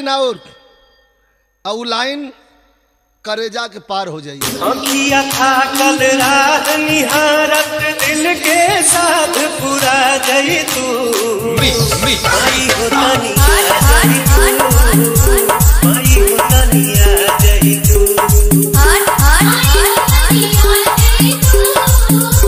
Line और line करेजा के पार हो जाइए। अखिया था कल रात निहारत दिल के साथ पूरा जाई तू आई हो तानी